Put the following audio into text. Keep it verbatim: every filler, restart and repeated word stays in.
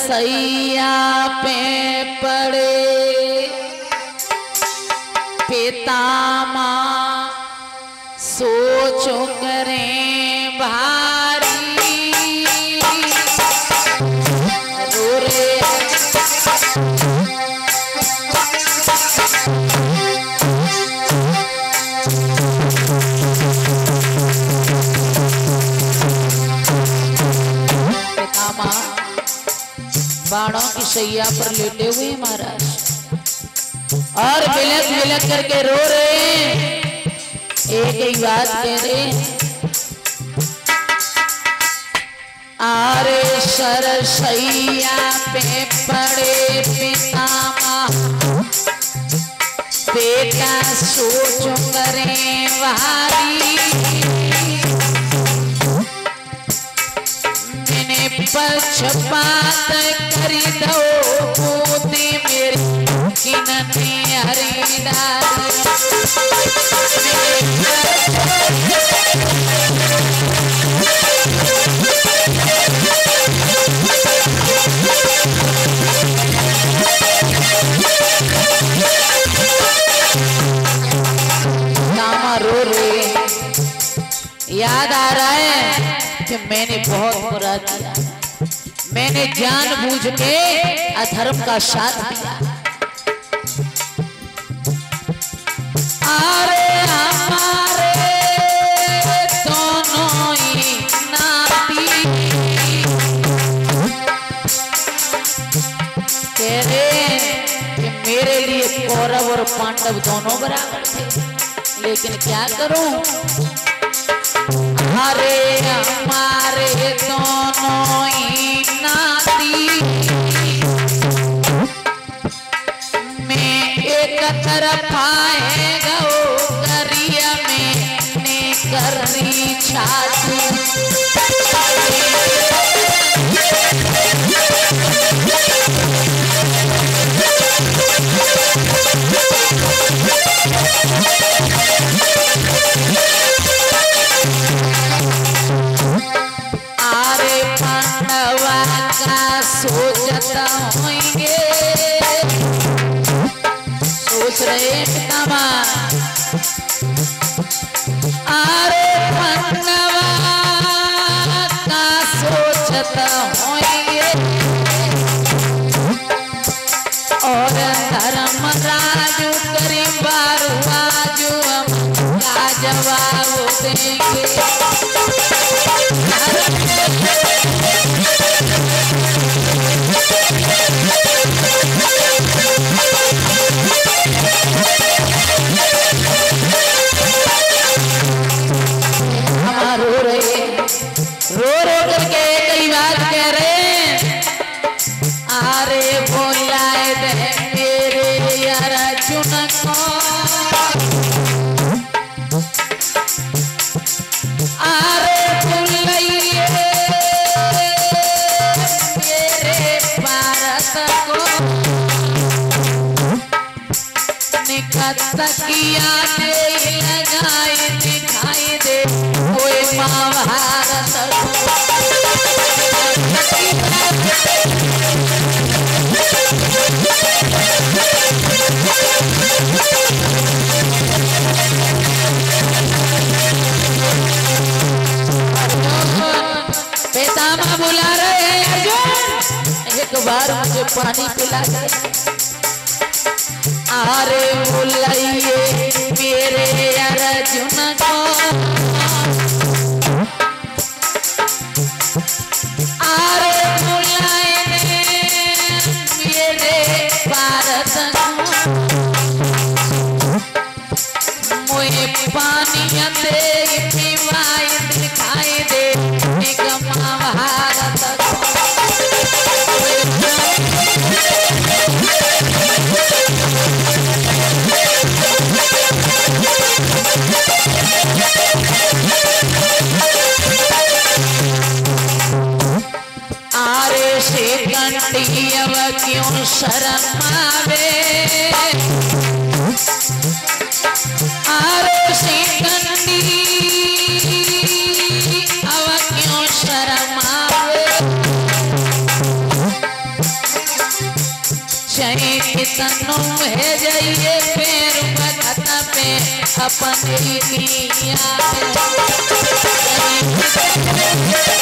सैया पे पड़े पिता माँ सोचो करें भारी रो रे पिता माँ बाणों की सैया पर लेटे हुए महाराज और बिलक बिलक करके रो रहे हैं। एक ही बात कह रहे आरे सरसैया पे पड़े पिता माँ बेटा सोचो करें भारी मैंने पक्षपात करी दो पोते मेरे किनने हरी डाली दामा रो रे याद आ रहा है कि मैंने बहुत बुरा किया, मैंने जानबूझ के अधर्म का साथ दिया। अरे हमारे दोनों ही नाती कह रहे कि मेरे लिए कौरव और पांडव दोनों बराबर थे, लेकिन क्या करूं अरे हमारे दोनों ही नाती मैं एक तरफ आएगा करिया में ने करनी छाती आरे पांडवा का सोचता होंगे सोच रहे पितामा आरे पांडवा का सोचता होंगे और धर्मराजू करी बारू आजू हम का जवाब देंगे हम रो रहे रो रो करके कई बात कह रहे अरे बोलाए दे मेरे यार अर्जुन को अरे बुलाइए मेरे भारत को निकतकिया दे लगाए दिखाई दे कोई महाभारत को पितामह बुला रहे हैं अर्जुन एक बार मुझे पानी पिला दे अरे बुलाइए मेरे अर्जुन को अरे बुलाए मेरे भारत को मुझे पानी दे पिवाई दिखाई दे एक महाभारत को आरे से कंटी अब क्यों शर्म आवे आरे से कंटी अब क्यों शर्म आवे चैन तनु है जाइए पैर भगत पे अपन किया